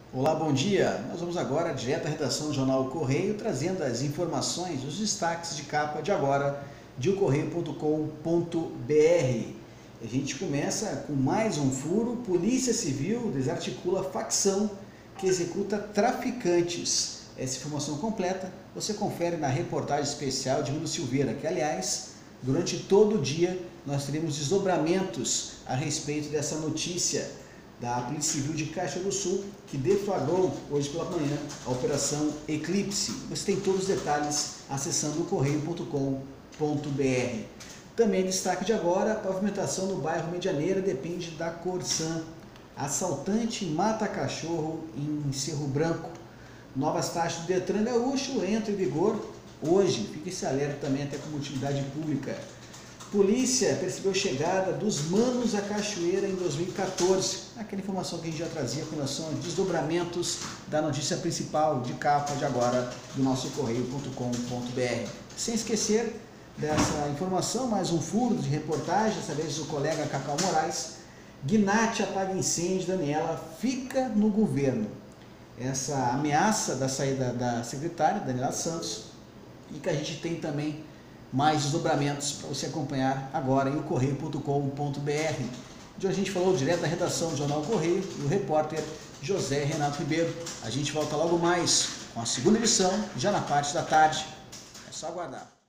Olá, bom dia! Nós vamos agora direto à redação do Jornal O Correio, trazendo as informações, os destaques de capa de agora de ocorreio.com.br. A gente começa com mais um furo. Polícia Civil desarticula facção que executa traficantes. Essa informação completa você confere na reportagem especial de Milo Silveira, que aliás, durante todo o dia nós teremos desdobramentos a respeito dessa notícia da Polícia Civil de Caxias do Sul, que deflagrou hoje pela manhã a Operação Eclipse. Você tem todos os detalhes acessando o correio.com.br. Também destaque de agora, a pavimentação no bairro Medianeira depende da Corsan. Assaltante mata cachorro em Cerro Branco. Novas taxas do Detran Gaúcho entram em vigor hoje. Fica esse alerta também até como utilidade pública. Polícia percebeu chegada dos manos à cachoeira em 2014. Aquela informação que a gente já trazia com relação aos desdobramentos da notícia principal de capa de agora do nosso correio.com.br. Sem esquecer dessa informação, mais um furo de reportagem, dessa vez do colega Cacau Moraes. Gnat apaga incêndio, Daniela fica no governo. Essa ameaça da saída da secretária, Daniela Santos, e que a gente tem também mais desdobramentos para você acompanhar agora em ocorreio.com.br. De hoje a gente falou direto da redação do Jornal Correio e o repórter José Renato Ribeiro. A gente volta logo mais com a segunda edição, já na parte da tarde. É só aguardar.